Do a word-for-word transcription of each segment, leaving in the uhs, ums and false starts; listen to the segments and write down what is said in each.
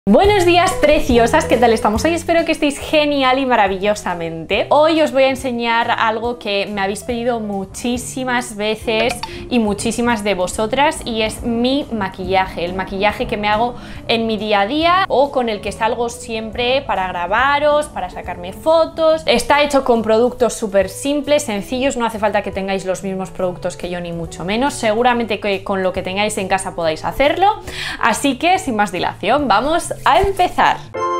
Buenos días preciosas, ¿qué tal estamos hoy? Espero que estéis genial y maravillosamente. Hoy os voy a enseñar algo que me habéis pedido muchísimas veces y muchísimas de vosotras, y es mi maquillaje, el maquillaje que me hago en mi día a día o con el que salgo siempre para grabaros, para sacarme fotos. Está hecho con productos súper simples, sencillos, no hace falta que tengáis los mismos productos que yo ni mucho menos, seguramente que con lo que tengáis en casa podáis hacerlo, así que sin más dilación, vamos a empezar.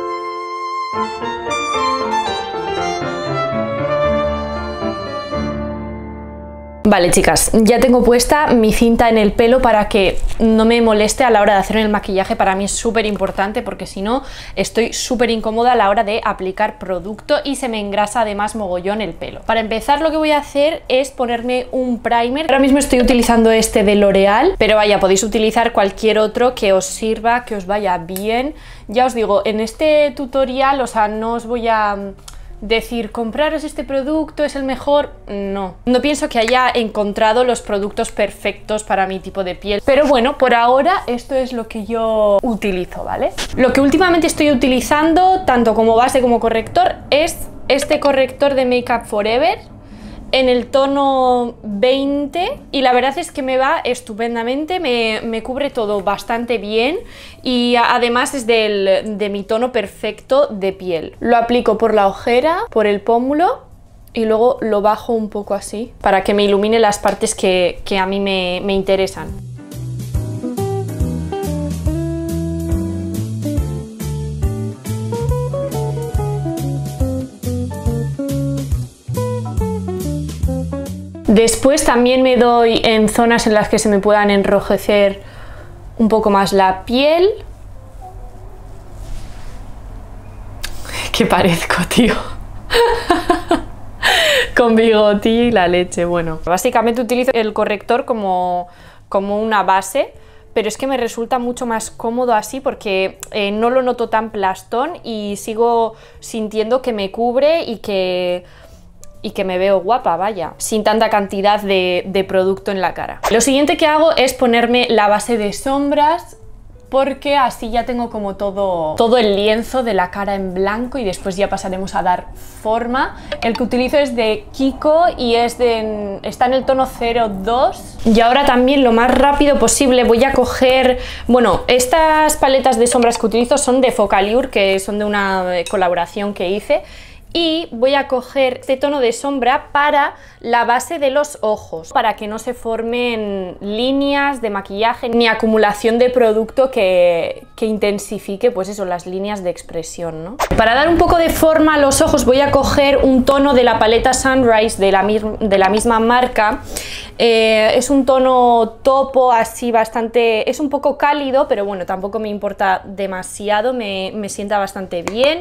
Vale, chicas, ya tengo puesta mi cinta en el pelo para que no me moleste a la hora de hacer el maquillaje. Para mí es súper importante porque si no estoy súper incómoda a la hora de aplicar producto y se me engrasa además mogollón el pelo. Para empezar, lo que voy a hacer es ponerme un primer. Ahora mismo estoy utilizando este de L'Oreal, pero vaya, podéis utilizar cualquier otro que os sirva, que os vaya bien. Ya os digo, en este tutorial, o sea, no os voy a decir compraros este producto, es el mejor. No, no pienso que haya encontrado los productos perfectos para mi tipo de piel, pero bueno, por ahora esto es lo que yo utilizo, ¿vale? Lo que últimamente estoy utilizando, tanto como base como corrector, es este corrector de Make Up For Ever en el tono veinte, y la verdad es que me va estupendamente, me, me cubre todo bastante bien y además es del, de mi tono perfecto de piel. Lo aplico por la ojera, por el pómulo y luego lo bajo un poco así para que me ilumine las partes que, que a mí me, me interesan. Después también me doy en zonas en las que se me puedan enrojecer un poco más la piel. ¿Qué parezco, tío? Con bigotillo y la leche. Bueno, básicamente utilizo el corrector como, como una base, pero es que me resulta mucho más cómodo así porque eh, no lo noto tan plastón y sigo sintiendo que me cubre y que... y que me veo guapa, vaya, sin tanta cantidad de, de producto en la cara. Lo siguiente que hago es ponerme la base de sombras, porque así ya tengo como todo, todo el lienzo de la cara en blanco y después ya pasaremos a dar forma. El que utilizo es de Kiko y es de, está en el tono cero dos. Y ahora también lo más rápido posible voy a coger, bueno, estas paletas de sombras que utilizo son de Focallure, que son de una colaboración que hice. Y voy a coger este tono de sombra para la base de los ojos, para que no se formen líneas de maquillaje ni acumulación de producto que, que intensifique, pues eso, las líneas de expresión, ¿no? Para dar un poco de forma a los ojos voy a coger un tono de la paleta Sunrise de la, de la misma marca. Eh, es un tono topo, así bastante, es un poco cálido, pero bueno, tampoco me importa demasiado, me, me sienta bastante bien.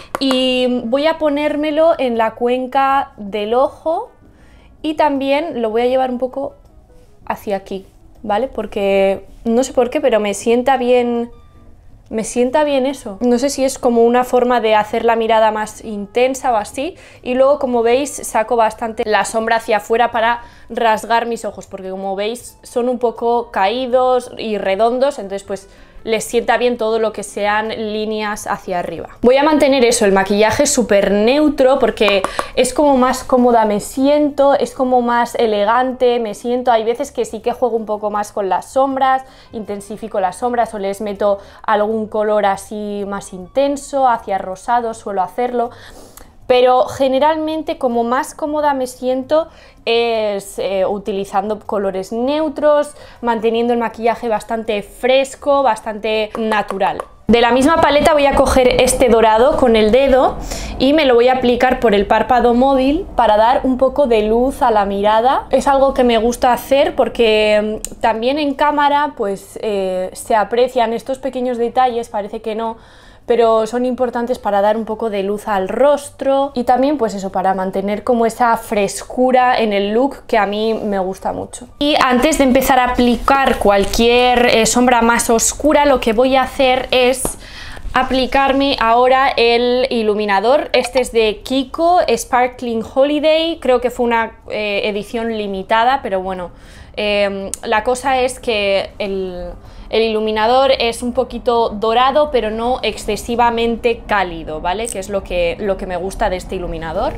Y voy a ponérmelo en la cuenca del ojo y también lo voy a llevar un poco hacia aquí, ¿vale? Porque no sé por qué, pero me sienta bien, me sienta bien eso. No sé si es como una forma de hacer la mirada más intensa o así. Y luego, como veis, saco bastante la sombra hacia afuera para rasgar mis ojos, porque como veis son un poco caídos y redondos, entonces pues les sienta bien todo lo que sean líneas hacia arriba. Voy a mantener eso, el maquillaje súper neutro, porque es como más cómoda me siento, es como más elegante me siento. Hay veces que sí que juego un poco más con las sombras, intensifico las sombras o les meto algún color así más intenso, hacia rosado suelo hacerlo. Pero generalmente como más cómoda me siento es eh, utilizando colores neutros, manteniendo el maquillaje bastante fresco, bastante natural. De la misma paleta voy a coger este dorado con el dedo y me lo voy a aplicar por el párpado móvil para dar un poco de luz a la mirada. Es algo que me gusta hacer porque también en cámara pues eh, se aprecian estos pequeños detalles, parece que no, pero son importantes para dar un poco de luz al rostro y también pues eso, para mantener como esa frescura en el look que a mí me gusta mucho. Y antes de empezar a aplicar cualquier eh, sombra más oscura, lo que voy a hacer es aplicarme ahora el iluminador. Este es de Kiko, Sparkling Holiday, creo que fue una eh, edición limitada, pero bueno, eh, la cosa es que el... El iluminador es un poquito dorado, pero no excesivamente cálido, ¿vale? Que es lo que, lo que me gusta de este iluminador.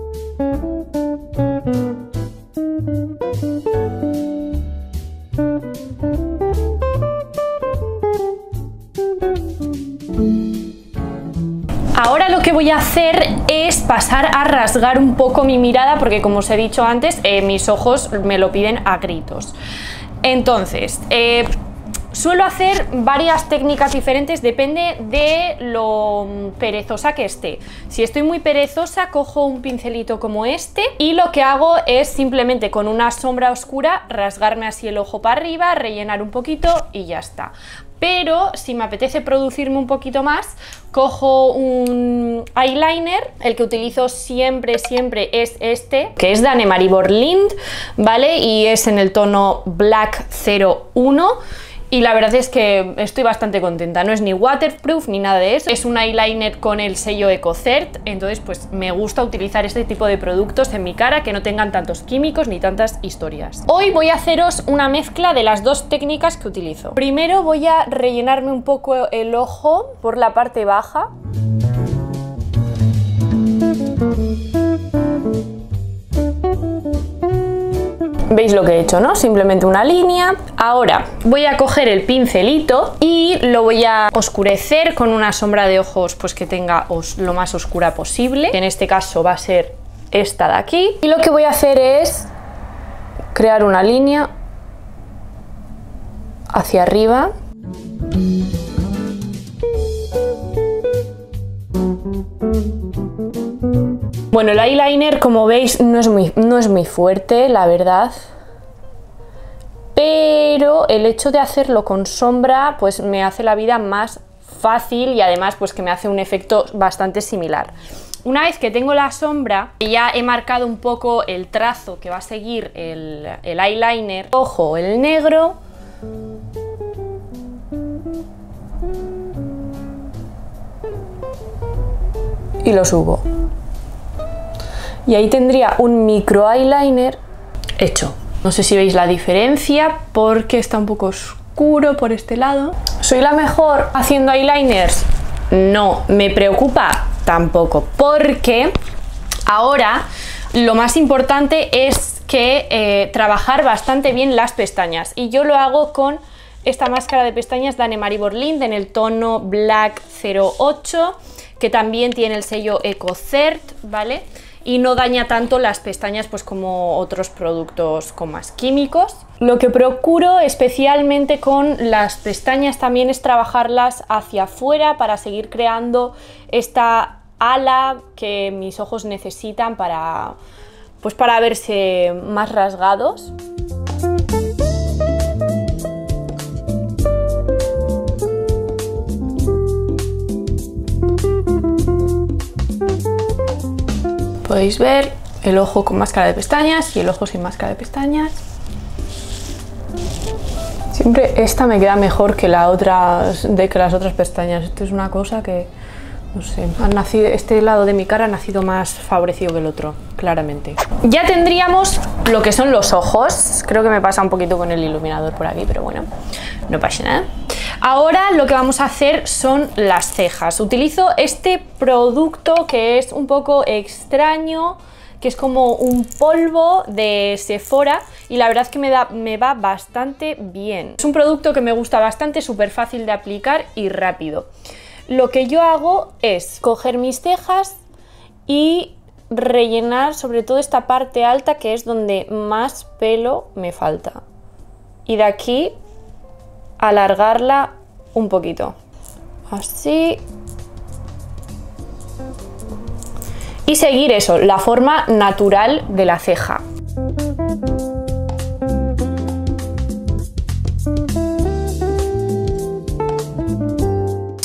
Ahora lo que voy a hacer es pasar a rasgar un poco mi mirada porque, como os he dicho antes, eh, mis ojos me lo piden a gritos. Entonces, eh, suelo hacer varias técnicas diferentes, depende de lo perezosa que esté. Si estoy muy perezosa, cojo un pincelito como este y lo que hago es simplemente con una sombra oscura rasgarme así el ojo para arriba, rellenar un poquito y ya está. Pero si me apetece producirme un poquito más, cojo un eyeliner, el que utilizo siempre, siempre es este, que es de Annemarie Lind, ¿vale? Y es en el tono Black cero uno. Y la verdad es que estoy bastante contenta, no es ni waterproof ni nada de eso, es un eyeliner con el sello EcoCert, entonces pues me gusta utilizar este tipo de productos en mi cara que no tengan tantos químicos ni tantas historias. Hoy voy a haceros una mezcla de las dos técnicas que utilizo. Primero voy a rellenarme un poco el ojo por la parte baja. ¿Veis lo que he hecho, no? Simplemente una línea. Ahora voy a coger el pincelito y lo voy a oscurecer con una sombra de ojos pues que tenga os lo más oscura posible. En este caso va a ser esta de aquí. Y lo que voy a hacer es crear una línea hacia arriba. Bueno, el eyeliner, como veis, no es muy, no es muy fuerte, la verdad. Pero el hecho de hacerlo con sombra, pues me hace la vida más fácil y además pues que me hace un efecto bastante similar. Una vez que tengo la sombra, ya he marcado un poco el trazo que va a seguir el, el eyeliner, cojo el negro y lo subo. Y ahí tendría un micro eyeliner hecho. No sé si veis la diferencia porque está un poco oscuro por este lado. ¿Soy la mejor haciendo eyeliners? No. ¿Me preocupa? Tampoco. Porque ahora lo más importante es que eh, trabajar bastante bien las pestañas. Y yo lo hago con esta máscara de pestañas de Annemarie Lind en el tono Black cero ocho, que también tiene el sello EcoCert, ¿vale? Y no daña tanto las pestañas pues como otros productos con más químicos. Lo que procuro especialmente con las pestañas también es trabajarlas hacia afuera para seguir creando esta ala que mis ojos necesitan para, pues para verse más rasgados. Podéis ver el ojo con máscara de pestañas y el ojo sin máscara de pestañas. Siempre esta me queda mejor que, la otra, de que las otras pestañas. Esto es una cosa que, no sé, han nacido, este lado de mi cara ha nacido más favorecido que el otro, claramente. Ya tendríamos lo que son los ojos. Creo que me pasa un poquito con el iluminador por aquí, pero bueno, no pasa nada. Ahora lo que vamos a hacer son las cejas. Utilizo este producto que es un poco extraño, que es como un polvo de Sephora y la verdad es que me, da, me va bastante bien. Es un producto que me gusta bastante, súper fácil de aplicar y rápido. Lo que yo hago es coger mis cejas y rellenar sobre todo esta parte alta, que es donde más pelo me falta. Y de aquí alargarla un poquito, así, y seguir eso, la forma natural de la ceja.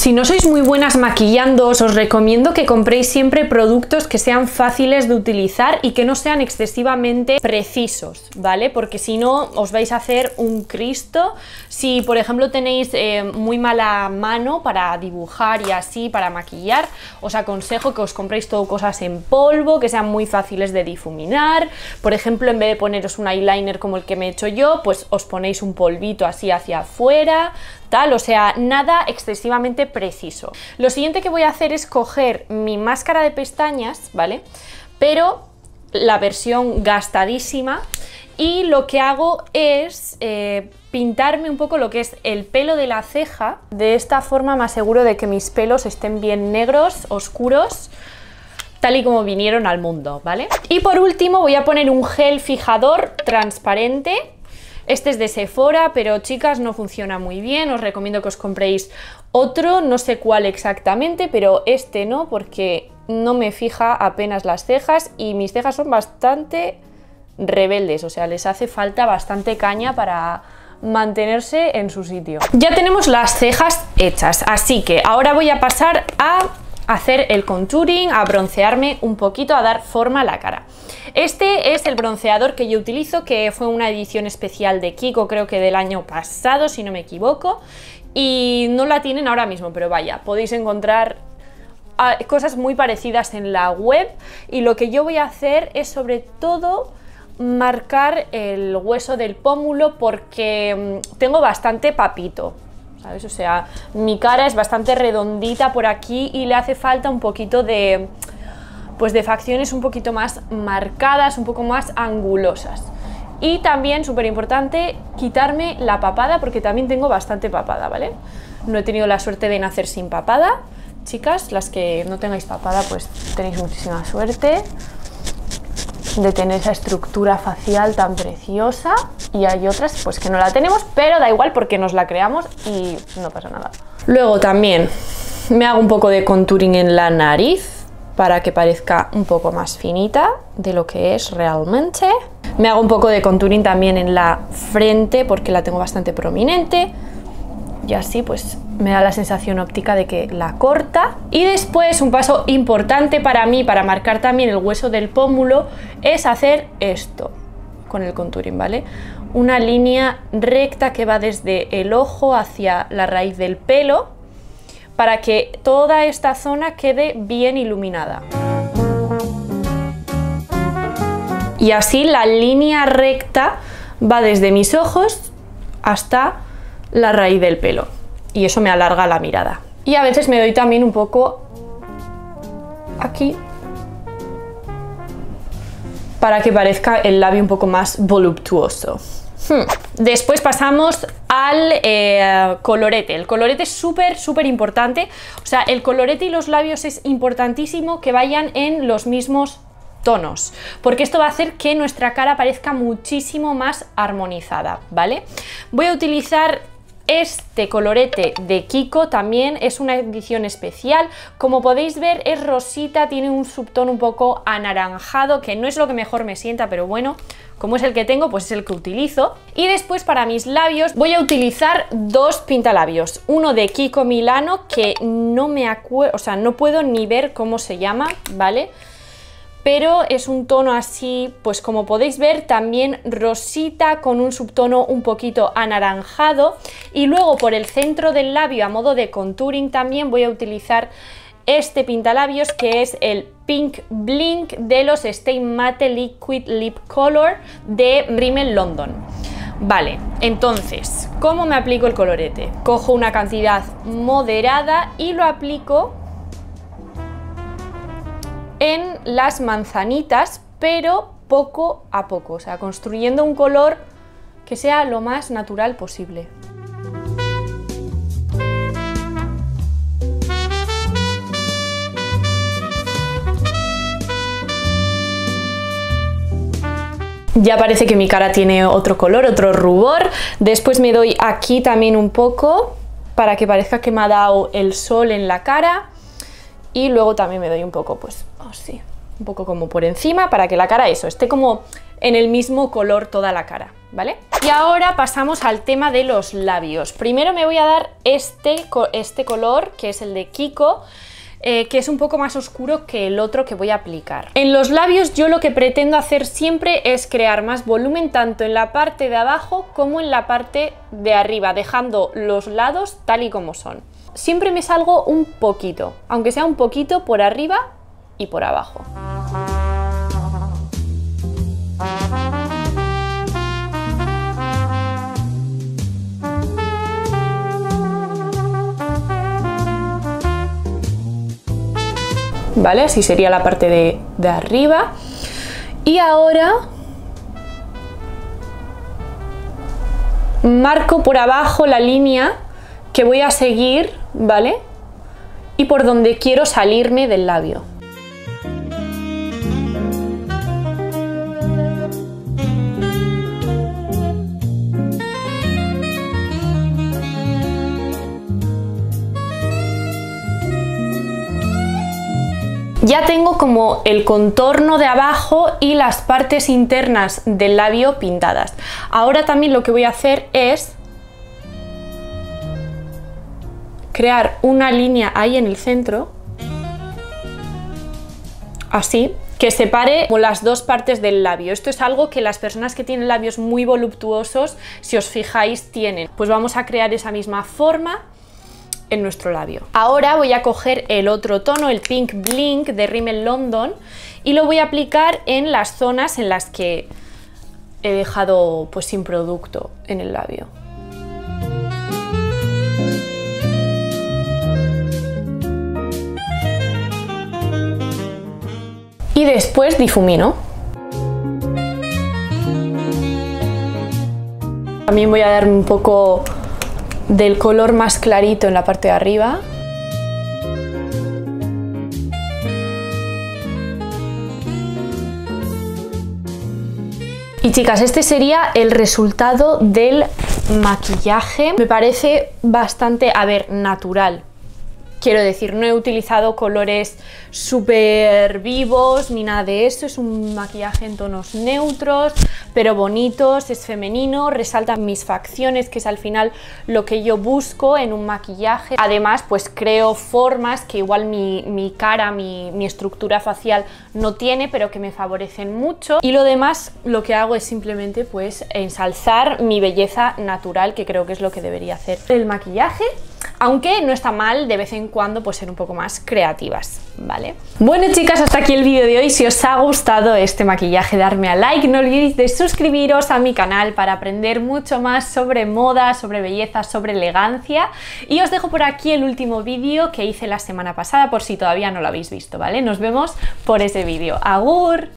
Si no sois muy buenas maquillándoos, os recomiendo que compréis siempre productos que sean fáciles de utilizar y que no sean excesivamente precisos, ¿vale? Porque si no, os vais a hacer un Cristo. Si, por ejemplo, tenéis eh, muy mala mano para dibujar y así, para maquillar, os aconsejo que os compréis todo cosas en polvo, que sean muy fáciles de difuminar. Por ejemplo, en vez de poneros un eyeliner como el que me he hecho yo, pues os ponéis un polvito así hacia afuera, tal, o sea, nada excesivamente preciso. Lo siguiente que voy a hacer es coger mi máscara de pestañas, ¿vale? Pero la versión gastadísima, y lo que hago es eh, pintarme un poco lo que es el pelo de la ceja. De esta forma me aseguro de que mis pelos estén bien negros, oscuros, tal y como vinieron al mundo, ¿vale? Y por último voy a poner un gel fijador transparente. Este es de Sephora, pero chicas, no funciona muy bien, os recomiendo que os compréis otro, no sé cuál exactamente, pero este no, porque no me fija apenas las cejas y mis cejas son bastante rebeldes, o sea, les hace falta bastante caña para mantenerse en su sitio. Ya tenemos las cejas hechas, así que ahora voy a pasar a hacer el contouring, a broncearme un poquito, a dar forma a la cara. Este es el bronceador que yo utilizo, que fue una edición especial de Kiko, creo que del año pasado, si no me equivoco, y no la tienen ahora mismo, pero vaya, podéis encontrar cosas muy parecidas en la web, y lo que yo voy a hacer es sobre todo marcar el hueso del pómulo, porque tengo bastante papito, ¿sabes? O sea, mi cara es bastante redondita por aquí y le hace falta un poquito de, pues de facciones un poquito más marcadas, un poco más angulosas. Y también, súper importante, quitarme la papada, porque también tengo bastante papada, ¿vale? No he tenido la suerte de nacer sin papada. Chicas, las que no tengáis papada, pues tenéis muchísima suerte de tener esa estructura facial tan preciosa, y hay otras pues que no la tenemos, pero da igual porque nos la creamos y no pasa nada. Luego también me hago un poco de contouring en la nariz para que parezca un poco más finita de lo que es realmente. Me hago un poco de contouring también en la frente porque la tengo bastante prominente, y así pues me da la sensación óptica de que la corta. Y después, un paso importante para mí, para marcar también el hueso del pómulo, es hacer esto con el contouring, ¿vale? Una línea recta que va desde el ojo hacia la raíz del pelo, para que toda esta zona quede bien iluminada. Y así la línea recta va desde mis ojos hasta la raíz del pelo, y eso me alarga la mirada. Y a veces me doy también un poco aquí para que parezca el labio un poco más voluptuoso. Hmm. Después pasamos al eh, colorete. El colorete es súper, súper importante. O sea, el colorete y los labios es importantísimo que vayan en los mismos tonos, porque esto va a hacer que nuestra cara parezca muchísimo más armonizada, ¿vale? Voy a utilizar este colorete de Kiko, también es una edición especial. Como podéis ver, es rosita, tiene un subtono un poco anaranjado, que no es lo que mejor me sienta, pero bueno, como es el que tengo, pues es el que utilizo. Y después, para mis labios, voy a utilizar dos pintalabios. Uno de Kiko Milano, que no me acuerdo, o sea, no puedo ni ver cómo se llama, ¿vale? Pero es un tono así, pues como podéis ver, también rosita, con un subtono un poquito anaranjado. Y luego por el centro del labio, a modo de contouring, también voy a utilizar este pintalabios, que es el Pink Blink de los Stay Matte Liquid Lip Color de Rimmel London. Vale, entonces, ¿cómo me aplico el colorete? Cojo una cantidad moderada y lo aplico en las manzanitas, pero poco a poco, o sea, construyendo un color que sea lo más natural posible. Ya parece que mi cara tiene otro color, otro rubor. Después me doy aquí también un poco para que parezca que me ha dado el sol en la cara. Y luego también me doy un poco, pues, así, un poco como por encima para que la cara, eso, esté como en el mismo color toda la cara, ¿vale? Y ahora pasamos al tema de los labios. Primero me voy a dar este, este color, que es el de Kiko, eh, que es un poco más oscuro que el otro que voy a aplicar. En los labios yo lo que pretendo hacer siempre es crear más volumen tanto en la parte de abajo como en la parte de arriba, dejando los lados tal y como son. Siempre me salgo un poquito, aunque sea un poquito por arriba y por abajo. ¿Vale? Así sería la parte de, de arriba. Y ahora marco por abajo la línea que voy a seguir, ¿vale? Y por donde quiero salirme del labio. Ya tengo como el contorno de abajo y las partes internas del labio pintadas. Ahora también lo que voy a hacer es crear una línea ahí en el centro, así, que separe como las dos partes del labio. Esto es algo que las personas que tienen labios muy voluptuosos, si os fijáis, tienen. Pues vamos a crear esa misma forma en nuestro labio. Ahora voy a coger el otro tono, el Pink Blink de Rimmel London, y lo voy a aplicar en las zonas en las que he dejado pues sin producto en el labio. Y después difumino. También voy a darme un poco del color más clarito en la parte de arriba. Y chicas, este sería el resultado del maquillaje. Me parece bastante, a ver, natural. Quiero decir, no he utilizado colores súper vivos ni nada de eso, es un maquillaje en tonos neutros, pero bonitos, es femenino, resalta mis facciones, que es al final lo que yo busco en un maquillaje. Además, pues creo formas que igual mi, mi cara, mi, mi estructura facial no tiene, pero que me favorecen mucho. Y lo demás, lo que hago es simplemente pues ensalzar mi belleza natural, que creo que es lo que debería hacer el maquillaje. Aunque no está mal de vez en cuando pues ser un poco más creativas, ¿vale? Bueno chicas, hasta aquí el vídeo de hoy. Si os ha gustado este maquillaje, darme a like, no olvidéis de suscribiros a mi canal para aprender mucho más sobre moda, sobre belleza, sobre elegancia. Y os dejo por aquí el último vídeo que hice la semana pasada por si todavía no lo habéis visto, ¿vale? Nos vemos por ese vídeo. ¡Agur!